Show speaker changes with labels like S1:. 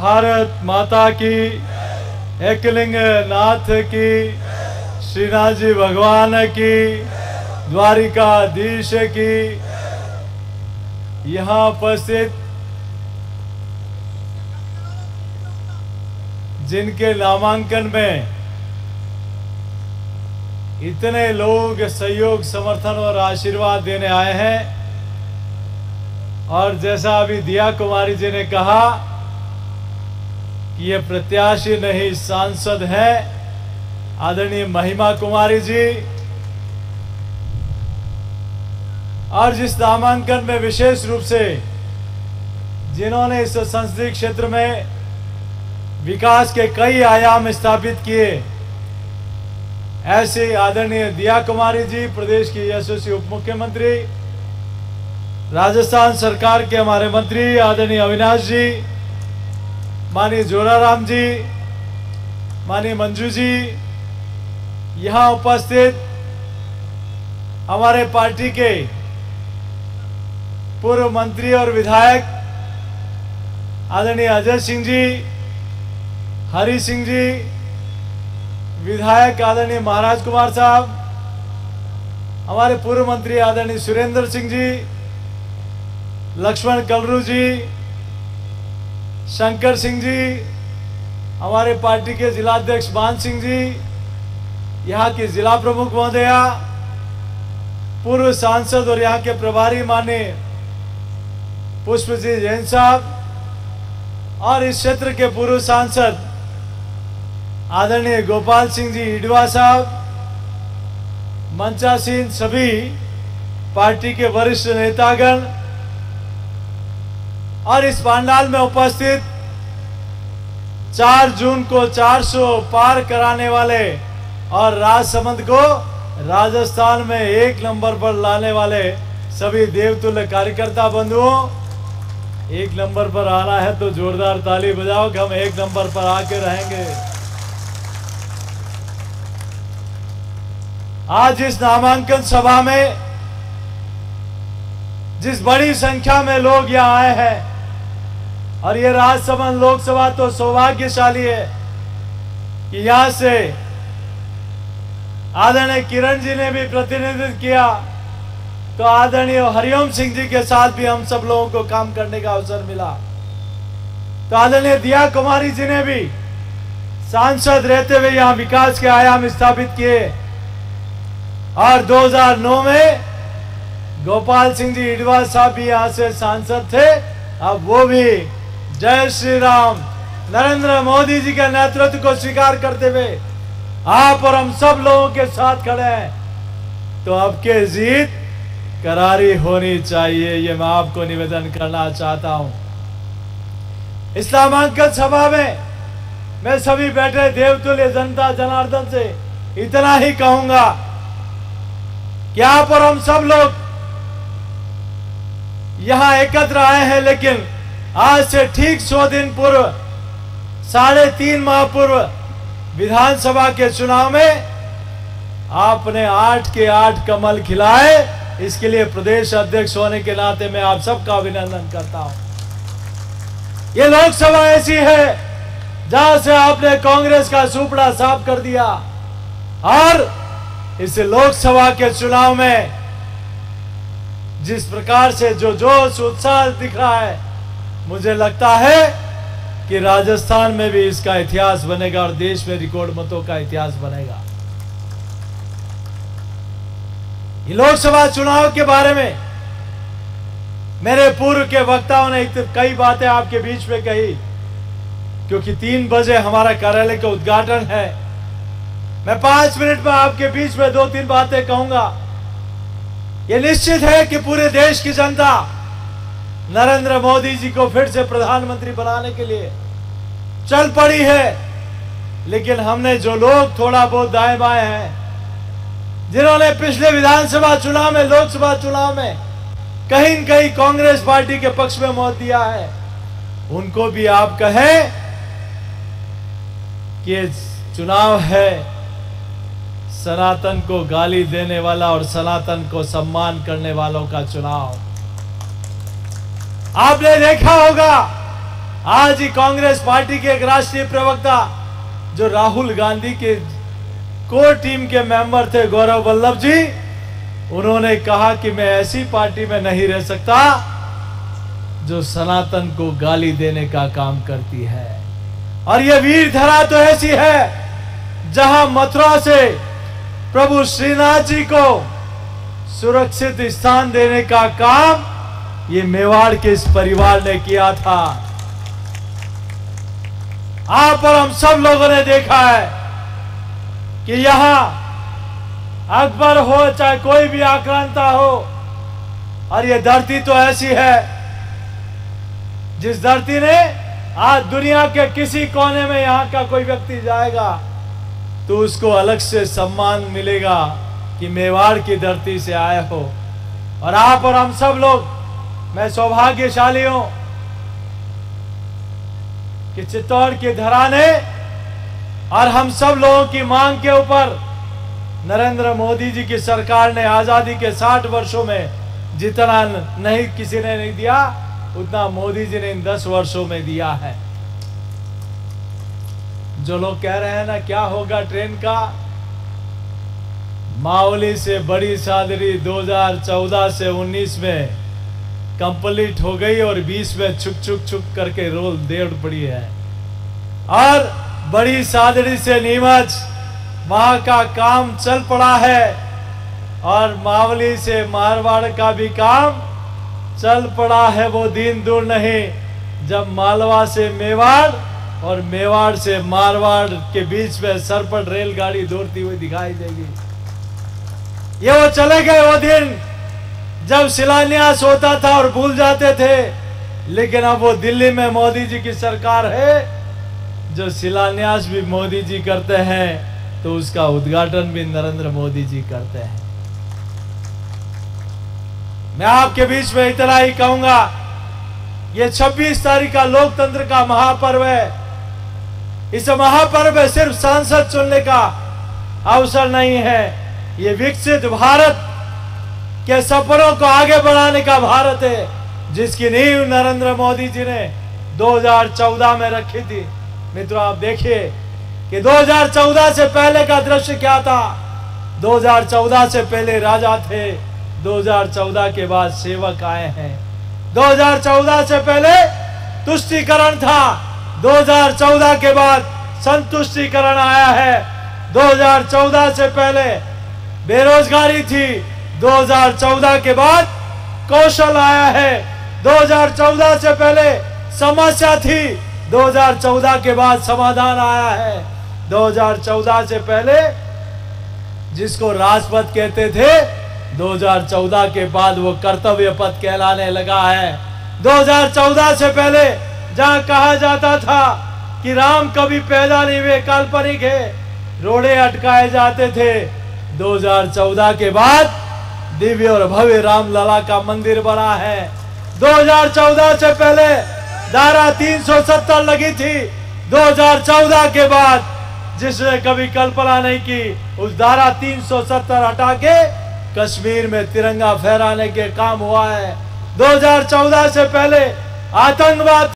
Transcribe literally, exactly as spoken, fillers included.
S1: भारत माता की, एकलिंग नाथ की, श्रीनाथ जी भगवान की, द्वारिकाधीश की। यहाँ उपस्थित जिनके नामांकन में इतने लोग सहयोग, समर्थन और आशीर्वाद देने आए हैं, और जैसा अभी दिया कुमारी जी ने कहा कि ये प्रत्याशी नहीं सांसद है, आदरणीय महिमा कुमारी जी, और जिस नामांकन में विशेष रूप से जिन्होंने इस संसदीय क्षेत्र में विकास के कई आयाम स्थापित किए, ऐसे आदरणीय दिया कुमारी जी, प्रदेश की यशस्वी उप मुख्यमंत्री, राजस्थान सरकार के हमारे मंत्री आदरणीय अविनाश जी, माननीय जोराराम जी, माननीय मंजू जी, यहाँ उपस्थित हमारे पार्टी के पूर्व मंत्री और विधायक आदरणीय अजय सिंह जी, हरि सिंह जी, विधायक आदरणीय महाराज कुमार साहब, हमारे पूर्व मंत्री आदरणीय सुरेंद्र सिंह जी, लक्ष्मण कलरू जी, शंकर सिंह जी, हमारे पार्टी के जिलाध्यक्ष मान सिंह जी, यहाँ की जिला प्रमुख महोदया, पूर्व सांसद और यहाँ के प्रभारी माननीय पुष्प जी जैन साहब, और इस क्षेत्र के पूर्व सांसद आदरणीय गोपाल सिंह जी इडवा साहब, मंचासीन सभी पार्टी के वरिष्ठ नेतागण, और इस पंडाल में उपस्थित चार जून को चार सौ पार कराने वाले और राजसमंद को राजस्थान में एक नंबर पर लाने वाले सभी देवतुल्य कार्यकर्ता बंधुओं, एक नंबर पर आना है तो जोरदार ताली बजाओ कि हम एक नंबर पर आके रहेंगे। आज इस नामांकन सभा में जिस बड़ी संख्या में लोग यहाँ आए हैं, और ये राजसमंद लोकसभा तो सौभाग्यशाली है कि यहाँ से आदरणीय किरण जी ने भी प्रतिनिधित्व किया, तो आदरणीय हरिओम सिंह जी के साथ भी हम सब लोगों को काम करने का अवसर मिला। तो आदरणीय दिया कुमारी जी ने भी सांसद रहते हुए यहाँ विकास के आयाम स्थापित किए, और दो हज़ार नौ में गोपाल सिंह जी इडवा साहब भी यहाँ से सांसद थे। अब वो भी जय श्री राम नरेंद्र मोदी जी के नेतृत्व को स्वीकार करते हुए आप और हम सब लोगों के साथ खड़े हैं। तो अब के जीत करारी होनी चाहिए, ये मैं आपको निवेदन करना चाहता हूं। इस नामांकन सभा में मैं सभी बैठे देवतुल्य जनता जनार्दन से इतना ही कहूंगा कि आप और हम सब लोग यहां एकत्र आए हैं, लेकिन आज से ठीक सौ दिन पूर्व, साढ़े तीन माह पूर्व विधानसभा के चुनाव में आपने आठ के आठ कमल खिलाए। इसके लिए प्रदेश अध्यक्ष होने के नाते मैं आप सबका अभिनंदन करता हूं। ये लोकसभा ऐसी है जहां से आपने कांग्रेस का सुपड़ा साफ कर दिया, और इस लोकसभा के चुनाव में जिस प्रकार से जो जोश उत्साह दिख रहा है, मुझे लगता है कि राजस्थान में भी इसका इतिहास बनेगा और देश में रिकॉर्ड मतों का इतिहास बनेगा। ये लोकसभा चुनाव के बारे में मेरे पूर्व के वक्ताओं ने कई बातें आपके बीच में कही, क्योंकि तीन बजे हमारा कार्यालय का उद्घाटन है। मैं पांच मिनट में आपके बीच में दो तीन बातें कहूंगा। ये निश्चित है कि पूरे देश की जनता नरेंद्र मोदी जी को फिर से प्रधानमंत्री बनाने के लिए चल पड़ी है, लेकिन हमने जो लोग थोड़ा बहुत दाएं बाएं हैं, जिन्होंने पिछले विधानसभा चुनाव में, लोकसभा चुनाव में कहीं न कहीं कांग्रेस पार्टी के पक्ष में मत दिया है, उनको भी आप कहें कि चुनाव है सनातन को गाली देने वाला और सनातन को सम्मान करने वालों का चुनाव। आपने देखा होगा आज ही कांग्रेस पार्टी के एक राष्ट्रीय प्रवक्ता जो राहुल गांधी के कोर टीम के मेंबर थे, गौरव वल्लभ जी, उन्होंने कहा कि मैं ऐसी पार्टी में नहीं रह सकता जो सनातन को गाली देने का काम करती है। और यह वीर धरा तो ऐसी है जहां मथुरा से प्रभु श्रीनाथ जी को सुरक्षित स्थान देने का काम ये मेवाड़ के इस परिवार ने किया था। आप और हम सब लोगों ने देखा है कि यहां अकबर हो चाहे कोई भी आक्रांता हो, और ये धरती तो ऐसी है जिस धरती ने आज दुनिया के किसी कोने में यहां का कोई व्यक्ति जाएगा तो उसको अलग से सम्मान मिलेगा कि मेवाड़ की धरती से आए हो। और आप और हम सब लोग, मैं सौभाग्यशाली हूं कि चित्तौड़ की धरा ने और हम सब लोगों की मांग के ऊपर नरेंद्र मोदी जी की सरकार ने आजादी के साठ वर्षों में जितना नहीं किसी ने नहीं दिया, उतना मोदी जी ने इन दस वर्षों में दिया है। जो लोग कह रहे हैं ना क्या होगा ट्रेन का, मावली से बड़ी सादरी दो हज़ार चौदह से उन्नीस में कंप्लीट हो गई और बीस में छुक छुक छुक करके रोल देड़ पड़ी है। और बड़ी सादरी से नीमच वहां का काम चल पड़ा है और मावली से मारवाड़ का भी काम चल पड़ा है। वो दिन दूर नहीं जब मालवा से मेवाड़ और मेवाड़ से मारवाड़ के बीच में सरपट रेलगाड़ी दौड़ती हुई दिखाई देगी। ये वो चले गए वो दिन जब शिलान्यास होता था और भूल जाते थे, लेकिन अब वो दिल्ली में मोदी जी की सरकार है जो शिलान्यास भी मोदी जी करते हैं तो उसका उद्घाटन भी नरेंद्र मोदी जी करते हैं। मैं आपके बीच में इतना ही कहूंगा, ये छब्बीस तारीख का लोकतंत्र का महापर्व है। इस महापर्व में सिर्फ सांसद चुनने का अवसर नहीं है, ये विकसित भारत के सपनों को आगे बढ़ाने का भारत है जिसकी नींव नरेंद्र मोदी जी ने दो हज़ार चौदह में रखी थी। मित्रों, आप देखिए कि दो हज़ार चौदह से पहले का दृश्य क्या था। दो हज़ार चौदह से पहले राजा थे, दो हज़ार चौदह के बाद सेवक आए हैं। दो हज़ार चौदह से पहले तुष्टीकरण था, दो हज़ार चौदह के बाद संतुष्टीकरण आया है। दो हज़ार चौदह से पहले बेरोजगारी थी, दो हज़ार चौदह के बाद कौशल आया है। दो हज़ार चौदह से पहले समस्या थी, दो हज़ार चौदह के बाद समाधान आया है। दो हज़ार चौदह से पहले जिसको राजपथ कहते थे, दो हज़ार चौदह के बाद वो कर्तव्य पथ कहलाने लगा है। दो हज़ार चौदह से पहले जहां कहा जाता था कि राम कभी पैदा नहीं हुए, काल्पनिक है, रोड़े अटकाए जाते थे, दो हज़ार चौदह के बाद दिव्य और भव्य रामलला का मंदिर बना है। दो हज़ार चौदह से पहले धारा तीन सौ सत्तर लगी थी, दो हज़ार चौदह के बाद जिसने कभी कल्पना नहीं की उस धारा तीन सौ सत्तर हटा के कश्मीर में तिरंगा फहराने के काम हुआ है। दो हज़ार चौदह से पहले आतंकवाद